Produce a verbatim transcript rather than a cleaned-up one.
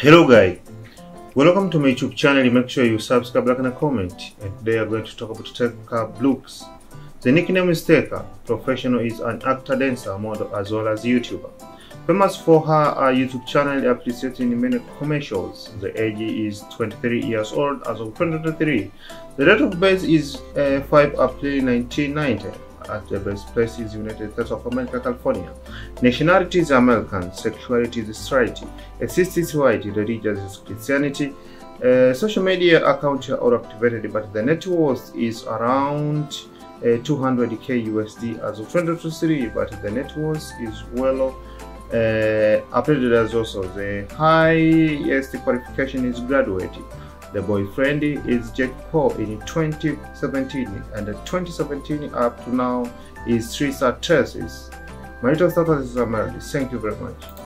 Hello guys, welcome to my YouTube channel. Make sure you subscribe, like and comment. And today I'm going to talk about Tessa looks. The nickname is Tessa. Professional is an actor, dancer, model as well as YouTuber. Famous for her uh, YouTube channel appreciated in many commercials. The age is twenty-three years old as of twenty twenty-three. The date of birth is uh, five April nineteen ninety. At the birthplace is United States of America, California. Nationality is American. Sexuality is straight. Ethnicity is white. Religion is Christianity. Uh, social media accounts are activated, but the net worth is around uh, two hundred K U S D as of twenty twenty-three. But the net worth is well uh, updated as also. The highest qualification is graduate. The boyfriend is Jack Paul in twenty seventeen, and the twenty seventeen up to now is three star Tessa. Marital status is married. Thank you very much.